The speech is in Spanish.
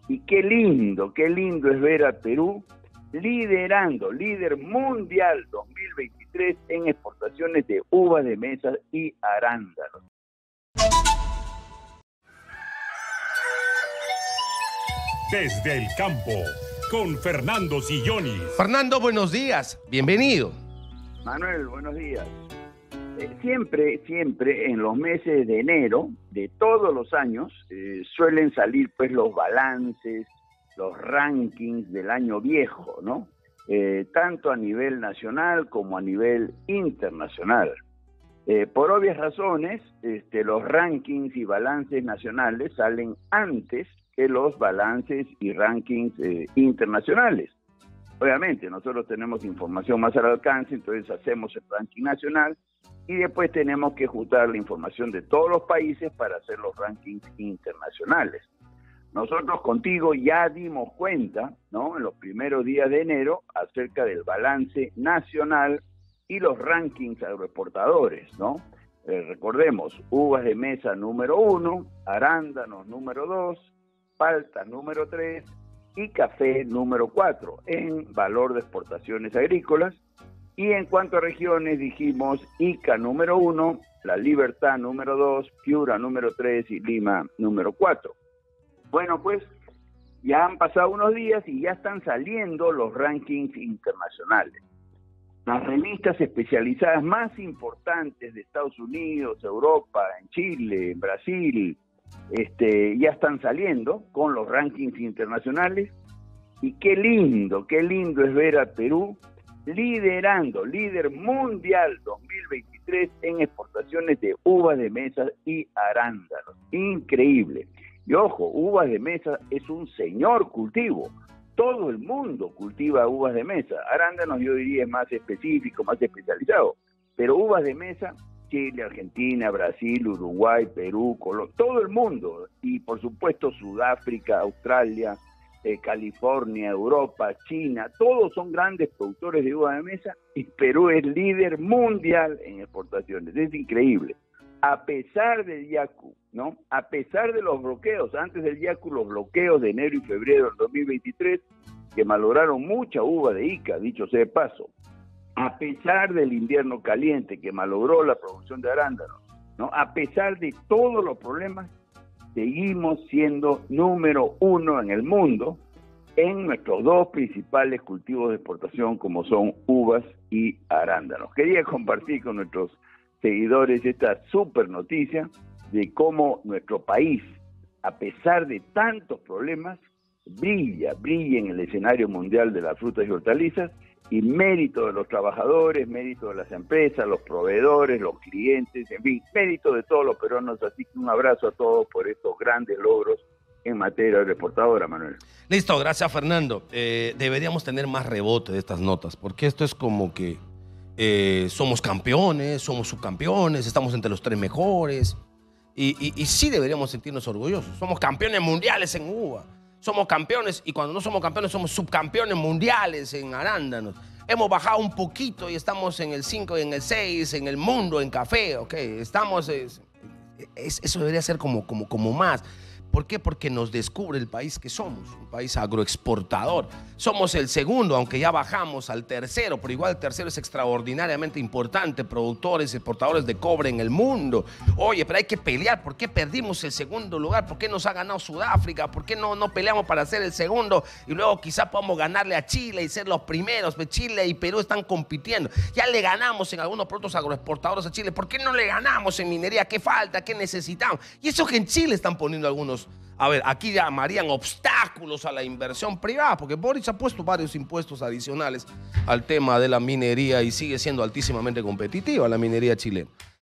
Y qué lindo es ver a Perú liderando, líder mundial 2023 en exportaciones de uvas de mesa y arándanos. Desde el campo, con Fernando Sillonis. Fernando, buenos días, bienvenido. Manuel, buenos días. Siempre en los meses de enero de todos los años suelen salir pues los balances, los rankings del año viejo, ¿no? Tanto a nivel nacional como a nivel internacional. Por obvias razones, los rankings y balances nacionales salen antes que los balances y rankings internacionales. Obviamente, nosotros tenemos información más al alcance, entonces hacemos el ranking nacional y después tenemos que juntar la información de todos los países para hacer los rankings internacionales. Nosotros contigo ya dimos cuenta, ¿no?, en los primeros días de enero acerca del balance nacional y los rankings agroexportadores, ¿no? Recordemos, uvas de mesa número 1, arándanos número 2, palta número 3 y café número 4 en valor de exportaciones agrícolas. Y en cuanto a regiones dijimos Ica número 1, La Libertad número 2, Piura número 3 y Lima número 4. Bueno, pues ya han pasado unos días y ya están saliendo los rankings internacionales. Las revistas especializadas más importantes de Estados Unidos, Europa, en Chile, en Brasil, ya están saliendo con los rankings internacionales. Y qué lindo es ver a Perú liderando, líder mundial 2023 en exportaciones de uvas de mesa y arándanos. Increíble. Y ojo, uvas de mesa es un señor cultivo. Todo el mundo cultiva uvas de mesa. Arándanos yo diría es más específico, más especializado. Pero uvas de mesa, Chile, Argentina, Brasil, Uruguay, Perú, Colombia, todo el mundo. Y por supuesto Sudáfrica, Australia, California, Europa, China, todos son grandes productores de uvas de mesa y Perú es líder mundial en exportaciones. Es increíble. A pesar del Yaku, ¿no? A pesar de los bloqueos, antes del Yaku, los bloqueos de enero y febrero del 2023, que malograron mucha uva de Ica, dicho sea de paso, a pesar del invierno caliente que malogró la producción de arándanos, ¿no? A pesar de todos los problemas, seguimos siendo número 1 en el mundo en nuestros dos principales cultivos de exportación, como son uvas y arándanos. Quería compartir con nuestros seguidores esta súper noticia de cómo nuestro país, a pesar de tantos problemas, brilla en el escenario mundial de las frutas y hortalizas, y mérito de los trabajadores, mérito de las empresas, los proveedores, los clientes, en fin, mérito de todos los peruanos. Así que un abrazo a todos por estos grandes logros en materia agroexportadora, Manuel. Listo, gracias Fernando. Deberíamos tener más rebote de estas notas, porque esto es como que somos campeones, somos subcampeones, estamos entre los 3 mejores, y sí deberíamos sentirnos orgullosos. Somos campeones mundiales en uva. Somos campeones, y cuando no somos campeones somos subcampeones mundiales en arándanos. Hemos bajado un poquito y estamos en el 5 y en el 6 en el mundo en café, ¿ok? Estamos, eso debería ser como más. ¿Por qué? Porque nos descubre el país que somos, un país agroexportador. Somos el segundo, aunque ya bajamos al tercero, pero igual el tercero es extraordinariamente importante, productores, exportadores de cobre en el mundo. Oye, pero hay que pelear. ¿Por qué perdimos el segundo lugar? ¿Por qué nos ha ganado Sudáfrica? ¿Por qué no peleamos para ser el segundo? Y luego quizá podamos ganarle a Chile y ser los primeros. Pues Chile y Perú están compitiendo. Ya le ganamos en algunos productos agroexportadores a Chile. ¿Por qué no le ganamos en minería? ¿Qué falta? ¿Qué necesitamos? Y eso que en Chile están poniendo algunos. A ver, aquí llamarían obstáculos a la inversión privada, porque Boric ha puesto varios impuestos adicionales al tema de la minería y sigue siendo altísimamente competitiva la minería chilena.